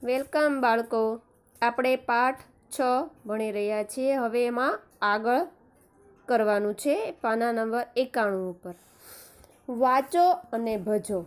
Welcome બાળકો, આપણે પાઠ 6 ભણી રહ્યા છીએ. હવે એમાં આગળ કરવાનું છે પાના નંબર 91 ઉપર. વાંચો અને ભજો.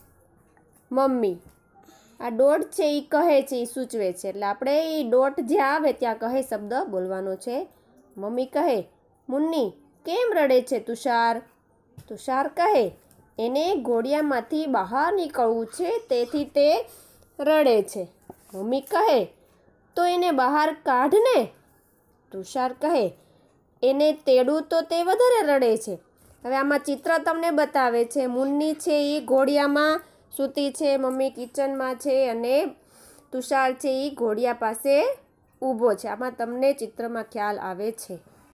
મમ્મી, આ ડોટ છે એ કહે છે, એ સૂચવે છે, એટલે આપણે એ ડોટ જ્યાં આવે ત્યાં કહે શબ્દ બોલવાનો છે. મમ્મી કહે, મુન્ની કેમ રડે છે તુષાર? તુષાર કહે, એને ઘોડિયામાંથી બહાર નીકળવું છે તેથી તે રડે છે. મમ્મી કહે, તો એને બહાર કાઢ ને. તુષાર કહે, એને તેડું તો તે વધારે રડે છે. હવે આમાં ચિત્ર તમને બતાવે છે. મુન્ની છે એ ઘોડિયામાં સૂતી છે, મમ્મી કિચનમાં છે અને તુષાર છે એ ઘોડિયા પાસે ઊભો છે. આમાં તમને ચિત્રમાં ખ્યાલ આવે છે.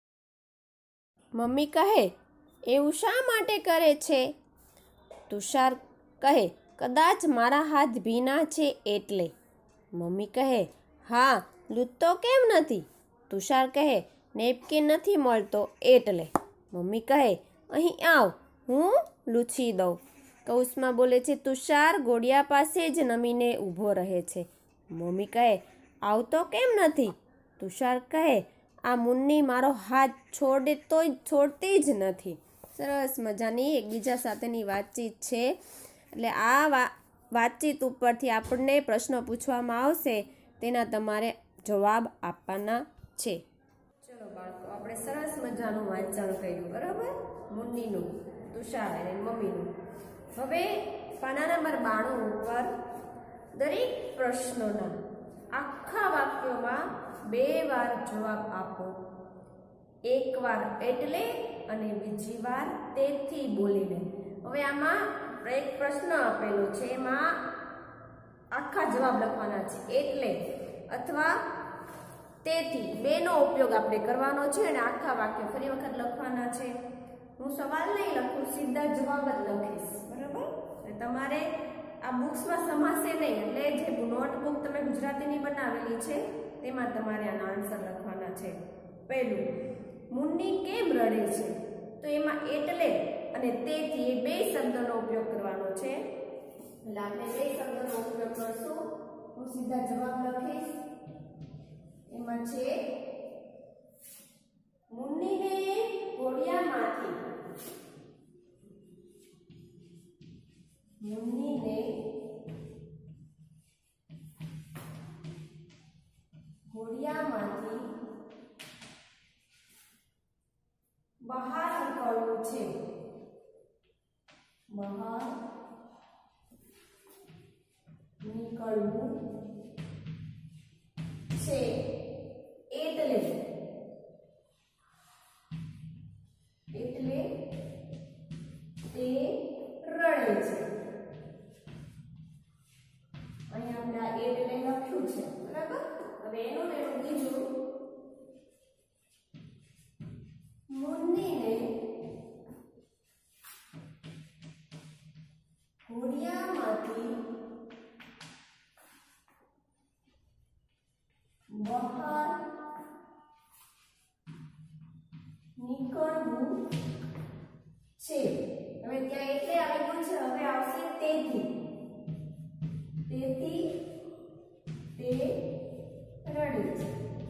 મમ્મી કહે, એવું શા માટે કરે છે? તુષાર કહે, કદાચ મારા હાથ ભીના છે એટલે. મમ્મી કહે, હા, લૂછતો કેમ નથી? તુષાર કહે, નેપકિન નથી મળતો એટલે. મમ્મી કહે, અહીં આવ, હું લૂછી દઉં. કૌંસમાં બોલે છે તુષાર ઘોડિયા પાસે જ નમીને ઊભો રહે છે. મમ્મી કહે, આવતો કેમ નથી? તુષાર કહે, આ મુન્ની મારો હાથ છોડે તોય છોડતી જ નથી. સરસ મજાની એકબીજા સાથેની વાતચીત છે. એટલે આ વાતચીત ઉપરથી આપણને પ્રશ્નો પૂછવામાં આવશે, તેના તમારે જવાબ આપવાના છે. ચલો બાળકો, આપણે સરસ મજાનું વાંચન કર્યું, બરાબર? મુન્નીનું, તુષાર અને મમ્મીનું. હવે પાના નંબર 92 ઉપર દરેક પ્રશ્નોના આખા વાક્યોમાં 2 વાર જવાબ આપો. એક વાર એટલે અને બીજી વાર તેથી બોલીને. હવે આમાં એક પ્રશ્ન આપેલો છે, એમાં આખા જવાબ લખવાના છે. એટલે અથવા તેથી બેનો ઉપયોગ આપણે કરવાનો છે અને આખા વાક્ય ફરી વખત લખવાના છે. હું સવાલ નહીં લખું, સીધા જવાબ જ લખીશ, બરાબર? તમારે આ બુક્સમાં સમાશે નહીં, એટલે જે નોટબુક તમે ગુજરાતીની બનાવેલી છે તેમાં તમારે આના આન્સર લખવાના છે. પહેલું, મુન્ની કેમ રડે છે? તો એમાં એટલે અને તેથી એ 2 શબ્દોનો ઉપયોગ કરવાનો છે. એટલે આપણે 2 શબ્દોનો ઉપયોગ કરશું. હું સીધા જવાબ લખીશ. એમાં છે મુન્નીને ઘોડિયામાંથી બહાર નીકળવું છે. એટલે તે રડે છે. અહીંયા આપણે એટલે લખ્યું છે, બરાબર? હવે એનું બીજું, મુન્નીને ઘોડિયામાંથી બહાર નીકળવું છે. હવે ત્યાં એટલે આવેલું છે, હવે આવશે તેથી. તેથી તે રડે છે.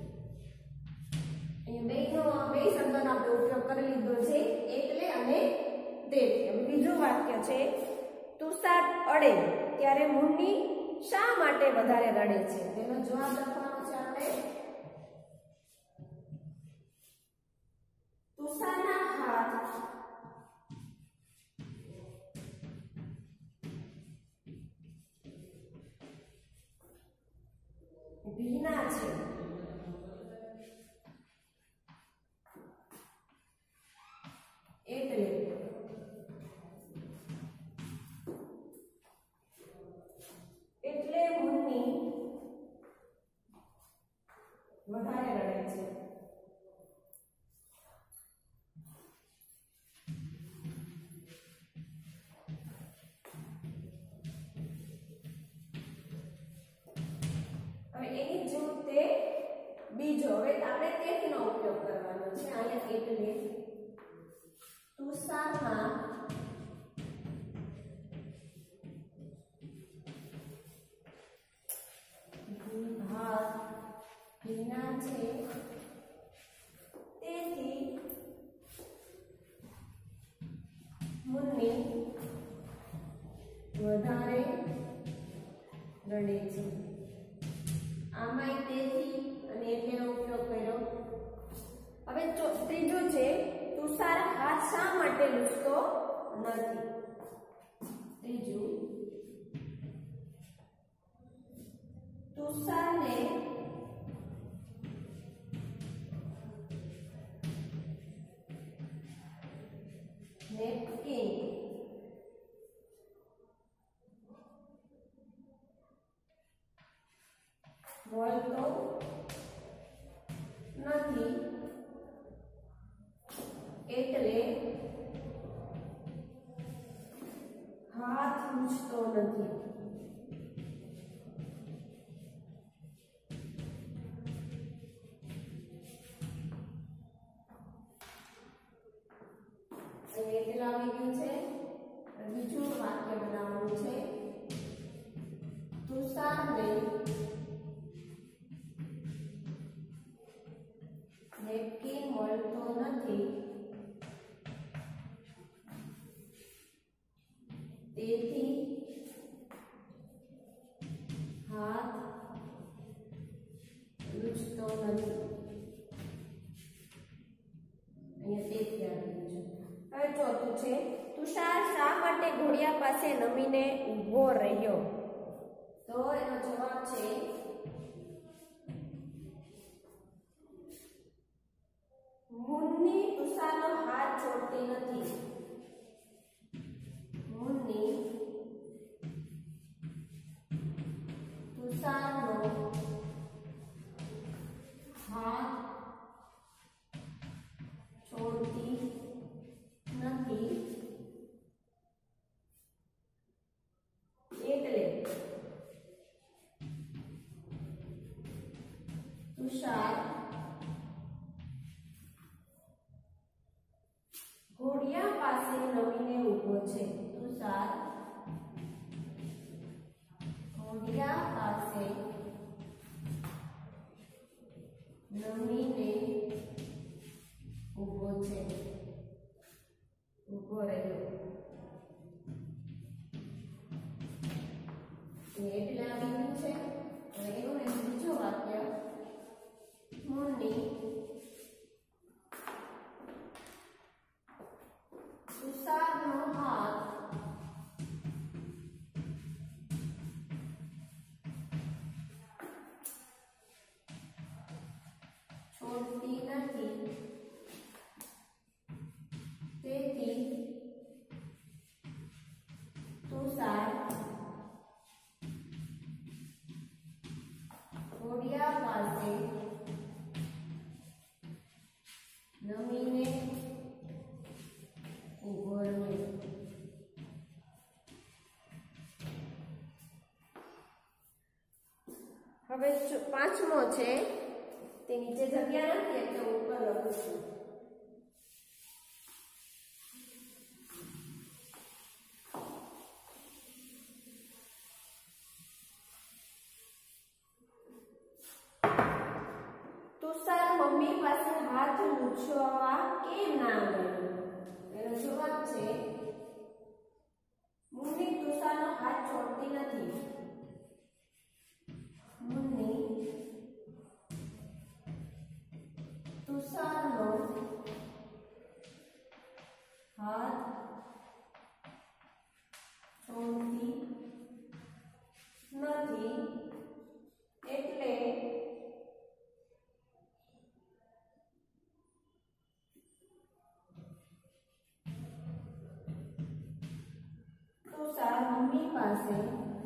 અહીંયા બે શબ્દોનો આપણે ઉપયોગ કરી લીધો છે, એટલે અને તેથી. હવે બીજું વાક્ય છે, તુષાર અડે ત્યારે મુન્ની શા માટે વધારે રડે છે? તેનો જવાબ લખવાનો છે આપણે. તુષારના હાથ ભીના છે. એટલે મુન્ની વધારે રડે છે. હવે એની જેવું તે બીજો, હવે આપણે તેથીનો ઉપયોગ કરવાનો છે. અહીંયા એટલે તુષારના ભીના છે તેથી મુન્ની વધારે રડે છે. આમાંય તેથી અને એટલેનો ઉપયોગ કર્યો. હવે ત્રીજું છે તુષાર હાથ શા માટે લૂછતો નથી. ત્રીજું તુષારને નેપકિન મળતો નથી એટલે હાથ લૂછતો નથી. કેટલા આવી ગયું છે. બીજું વાક્ય બનાવવાનું છે. તુષારને નેપકિન મળતો નથી તેથી હાથ લૂછતો નથી. અહીંયા તેથી આવી ગયું છે. હવે ચોથું છે તુષાર શા માટે ઘોડિયા પાસે નમીને ઊભો રહ્યો. તો એનો જવાબ છે મુન્ની તુષારનો હાથ છોડતી નથી. મુન્ની તુષારનો હાથ છોડતી નથી એટલે તુષાર ઘોડિયા પાસે નમીને ઊભો છે. તુષાર ઘોડિયા પાસે નમીને ઊભો છે. ઊભો રહ્યો એટલે આવી ગયું છે. હવે એવું ને બીજું વાક્ય મુન્ની તુષારનો હાથ છોડતી નથી તેથી તુષાર ઘોડિયા પાસે નમીને ઊભો રહ્યો. હવે પાંચમો છે તે નીચે જગ્યા નથી એટલે ઉપર લખું છું. તુષાર મમ્મી પાસે હાથ લૂછવા કેમ ના ગયો. એનો જવાબ છે મુન્ની તુષારનો હાથ છોડતી નથી. મુન્ની તુષારનો હાથ છોડતી નથી એટલે તુષાર મમ્મી પાસે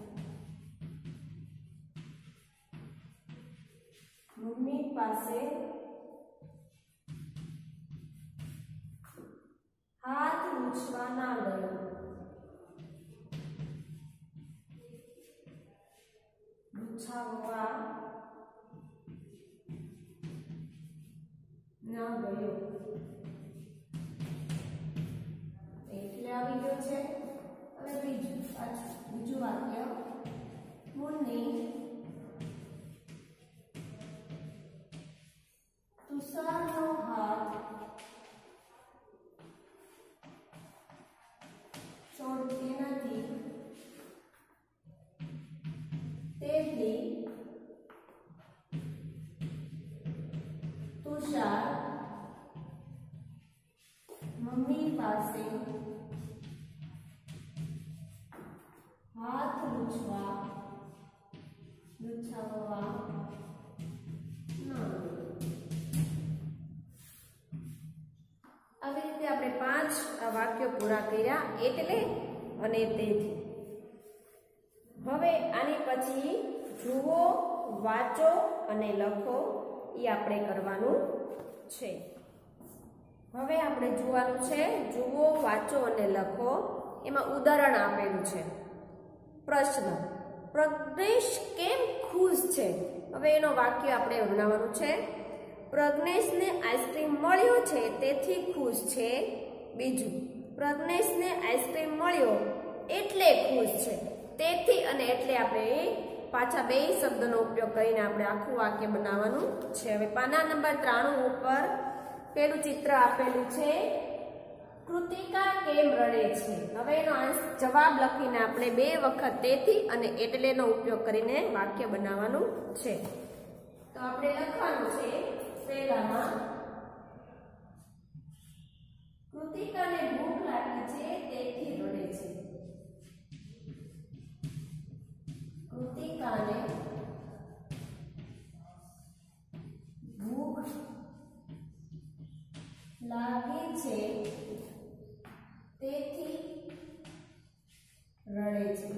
હાથ લૂછવા ના ગયો. લૂછાવવા ના ગયો એટલે આવી ગયો છે. હવે બીજું વાક્ય મુન્ની તુષારનો હાથ છોડતી નથી, તેથી તુષાર મમ્મી પાસે હાથ લૂછાવવા આવી રીતે આપણે 5 વાક્યો પૂરા કર્યા, એટલે અને તેથી. હવે આની પછી જુઓ, વાંચો અને લખો એ આપણે કરવાનું છે. હવે આપણે જોવાનું છે જુઓ, વાંચો અને લખો. એમાં ઉદાહરણ આપેલું છે. પ્રશ્ન: પ્રજ્ઞેશ કેમ ખુશ છે? હવે એનો વાક્ય આપણે બનાવવાનું છે. પ્રજ્ઞેશને આઈસ્ક્રીમ મળ્યો છે તેથી ખુશ છે. બીજું, પ્રજ્ઞેશને આઈસ્ક્રીમ મળ્યો એટલે ખુશ છે. તેથી અને એટલે આપણે પાછા 2 શબ્દનો ઉપયોગ કરીને આપણે આખું વાક્ય બનાવવાનું છે. હવે પાના નંબર 93 ઉપર પેલું ચિત્ર આપેલું છે. કૃતિકા કેમ રડે છે? હવે એનો જવાબ લખીને આપણે 2 વખત તેથી અને એટલેનો ઉપયોગ કરીને વાક્ય બનાવવાનું છે. તો આપણે લખવાનું છે પહેલામાં, કૃતિકાને ભૂખ લાગી છે તેથી રડે છે. કૃતિકાને ભૂખ લાગી છે તેથી રડે છે.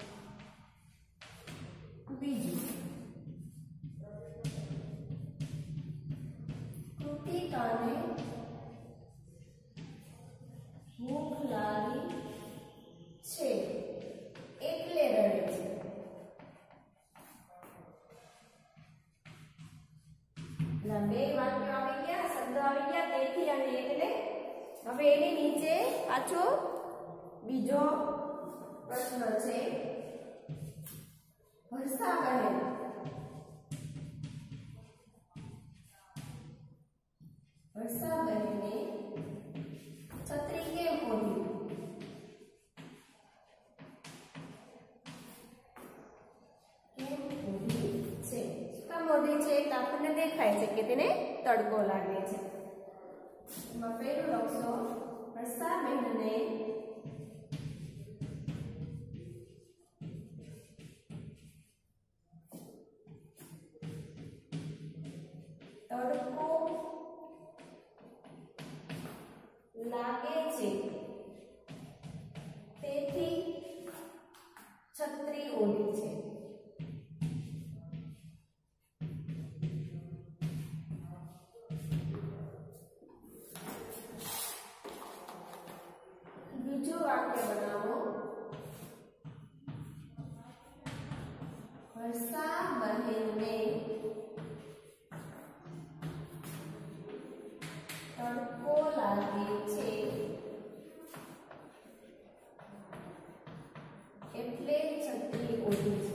બીજું, કૃતિકાને ભૂખ લાગી છે એટલે રડે છે. ના 2 વાક્યો આવી ગયા, શબ્દ આવી ગયા, તેથી અને એટલે. હવે એની નીચે પાછો બીજો પ્રશ્ન છે. વર્ષાબહેન વર્ષાબહેને છત્રી કેમ ઓઢી? કેમ ઓઢી છે? શું કામ ઓઢી છે? તો આપણને દેખાય છે કે તેને તડકો લાગે છે. એમાં પહેલું લખશો, વર્ષાબહેનને તડકો લાગે છે તેથી છત્રી ઓઢી છે. બીજું વાક્ય બનાવો. વર્ષાબહેનને તડકો લાગે છે એટલે છત્રી ઓઢી છે.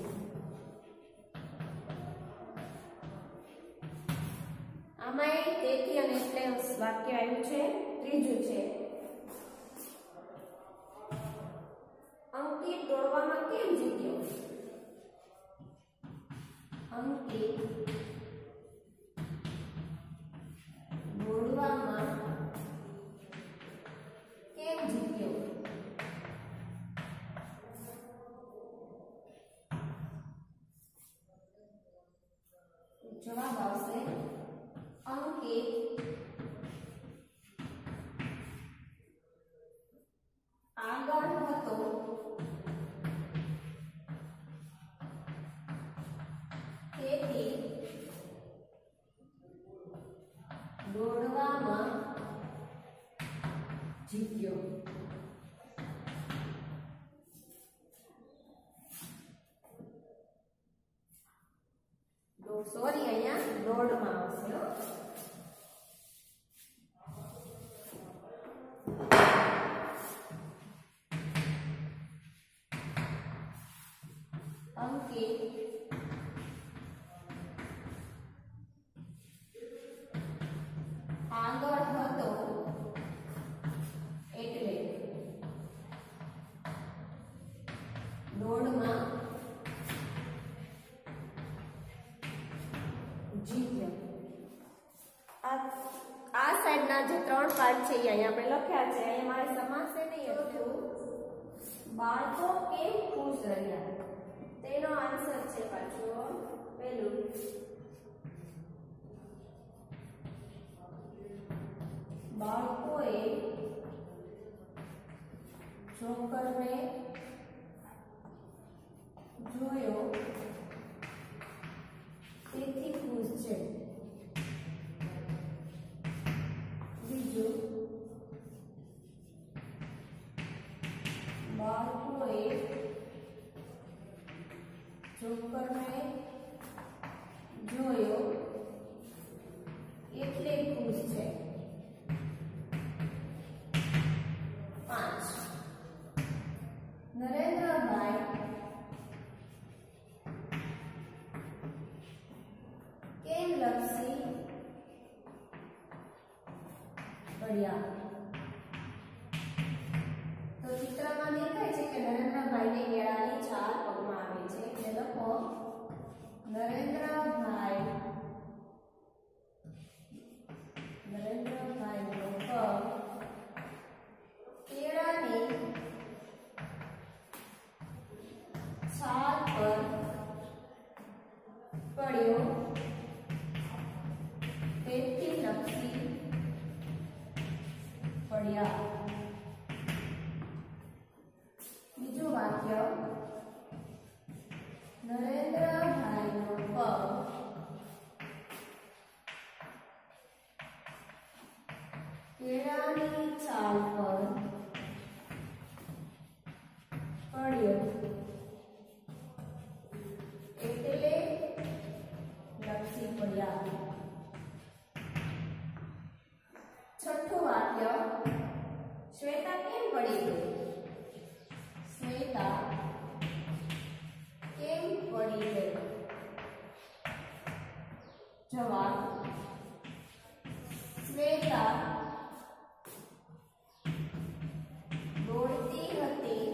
આમાં તેથી અને એટલે વાક્ય આવ્યું છે. ત્રીજું છે, અંકિત દોડવામાં કેમ જીત્યો? અંકિત દોડવામાં કેમ જીત્યો? જવાબ આવશે, અંકિત આગળ હતો તેથી દોડવામાં જીત્યો. સોરી, અહીંયા દોડમાં આવશે. અંકિત આ સાઈડના જે 3 પાર્ટ છે એ અહીંયા આપણે લખ્યા છે. અહીંયા મારે સમાસે નહીં હતું. બાળકો કેમ ખુશ રહ્યા? તેનો આન્સર છે પાછો પહેલું બાળકોએ જોકરને જોયો તેથી ખુશ છે. બીજું બાળકોએ જોકરને જોયો એટલે ખુશ છે. 5 નરેન્દ્રભાઈ કેમ લપસી પડ્યા? તો ચિત્રમાં દેખાય છે કે નરેન્દ્રભાઈને કેળાની છાલ પગમાં આવી છે. એટલે લખો નરેન્દ્રભાઈનો પગ કેળાની છાલ પર પડ્યો તેથી લપસી પડ્યા. બીજું વાક્ય નરેન્દ્રભાઈનો પગ કેળાની છાલ પર પડ્યો એટલે લપસી પડ્યા. છઠ્ઠું વાક્ય શ્વેતા કેમ પડી ગઈ? શ્વેતા કેમ પડી ગઈ? જવાબ શ્વેતા દોડતી હતી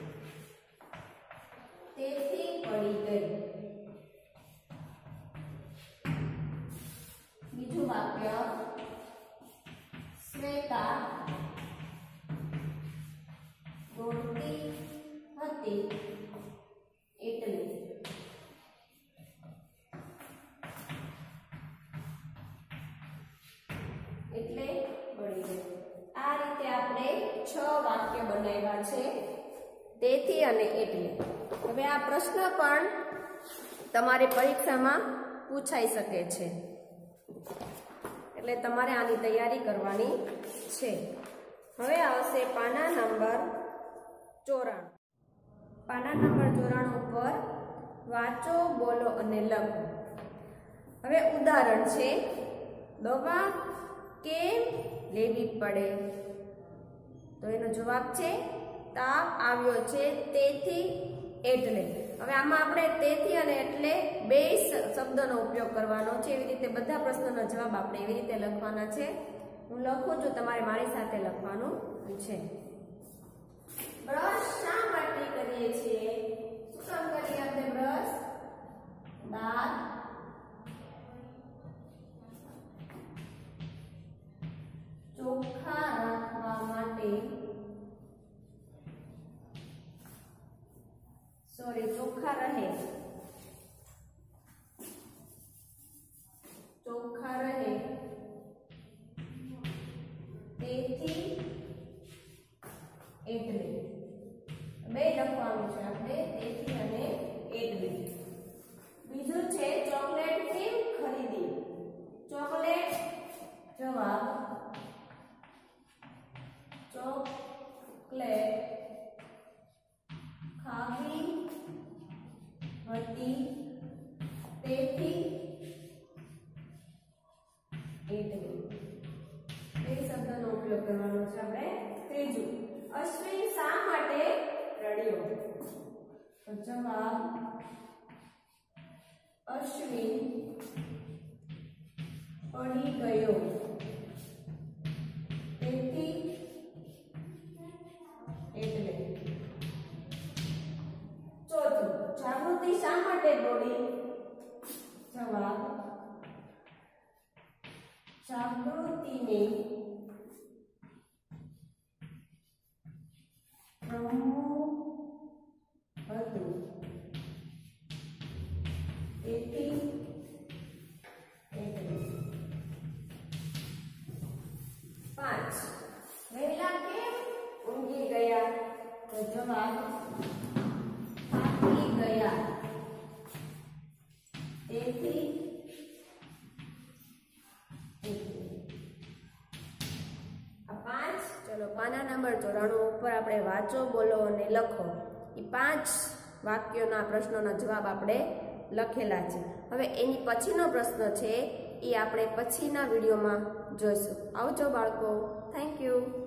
તેથી પડી ગઈ. બીજું વાક્ય શ્વેતા દોડતી હતી એટલે. પડી ગઈ. આ રીતે આપણે 6 વાક્ય બનાવ્યા છે તેથી અને એટલે. હવે આ પ્રશ્ન પણ તમારી પરીક્ષામાં પૂછાઈ શકે છે એટલે તમારે આની તૈયારી કરવાની છે. હવે આવશે પાના નંબર 94. પાના નંબર 94 ઉપર વાંચો, બોલો અને લખો. હવે ઉદાહરણ છે દવા કેમ લેવી પડે? તો એનો જવાબ છે તાવ આવ્યો છે તેથી એટલે. હવે આમાં આપણે તેથી અને એટલે બે શબ્દનો ઉપયોગ કરવાનો છે. એવી રીતે બધા પ્રશ્નોનો જવાબ આપણે એવી રીતે લખવાના છે. હું લખું છું, તમારે મારી સાથે લખવાનું છે. બ્રશ શા માટે કરીએ છીએ? શું કામ કરીએ આપણે બ્રશ? દાંત ચોખ્ખા રાખવા માટે. ચોખ્ખા રહે. તેથી એટલે. બે લખવાનું છે આપણે, તેથી અને એટલે. બીજું છે ચોકલેટ કેમ ખરીદી? ચોકલેટ જવાબ ચોકલેટ ખાવી હતી તેથી એટલે. બે શબ્દનો ઉપયોગ કરવાનો છે આપણે. ત્રીજું અશ્વિન શા માટે રડ્યો? તો જવાબ અશ્વિન પડી ગયો તેથી એટલે. ચોથું જાગૃતિ શા માટે દોડી? જવાબ જાગૃતિને રમવું હતું તેથી પાંચ વહેલા કેમ ઊંઘી ગયા? તો જવાબ થાકી ગયા તેથી ચલો પાના નંબર 94 ઉપર આપણે વાંચો, બોલો અને લખો. એ 5 વાક્યોના પ્રશ્નોના જવાબ આપણે લખેલા છે. હવે એની પછીનો પ્રશ્ન છે એ આપણે પછીના વિડીયોમાં જોઈશું. આવજો બાળકો. Thank you.